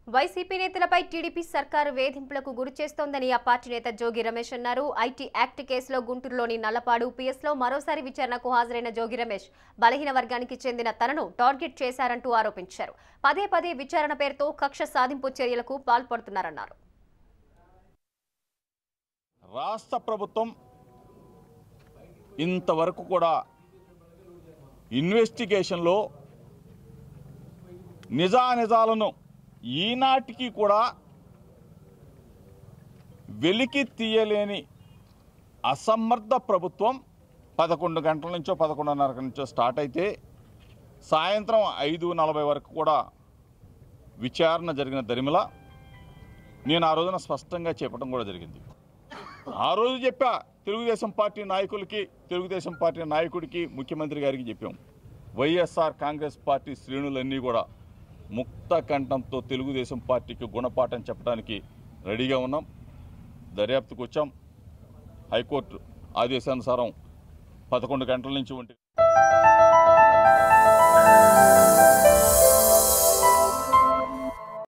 YCP నేతలపై TDP సర్కారు వేధింపులకు గురి చేస్తోందని ఆ పార్టీ నేత జోగి రమేష్ అన్నారు. ఐటీ యాక్ట్ కేసులో గుంటూరులోని నల్లపాడు పిఎస్లో మరోసారి విచారణకు హాజరైన జోగి రమేష్ బలహీన వర్గానికి చెందిన తనను టార్గెట్ చేశారంటూ ఆరోపించారు. పదే పదే విచారణ పేరుతో కక్ష సాధింపు చర్యలకు పాల్పడుతున్నారన్నారు. రాష్ట్ర ప్రభుత్వం ఇంతవరకు కూడా ఇన్వెస్టిగేషన్లో నిజానిజాలను ఈనాటికి కూడా వెలికి తీయలేని అసమర్థ ప్రభుత్వం 11 గంటల నుంచో 11:30 నుంచో స్టార్ట్ అయితే సాయంత్రం 5:40 వరకు కూడా విచారణ జరిగిన దరిమిల నేను ఆ రోజున స్పష్టంగా చెప్పడం కూడా జరిగింది. ఆ రోజు చెప్పా తెలుగుదేశం పార్టీ నాయకులకి, తెలుగుదేశం పార్టీ నాయకుడికి, ముఖ్యమంత్రి గారికి చెప్పాం. వైఎస్ఆర్ కాంగ్రెస్ పార్టీ శ్రేణులన్నీ కూడా ముక్త కంఠంతో తెలుగుదేశం పార్టీకి గుణపాఠం చెప్పడానికి రెడీగా ఉన్నాం. దర్యాప్తుకు వచ్చాం. హైకోర్టు ఆదేశానుసారం 11 గంటల నుంచి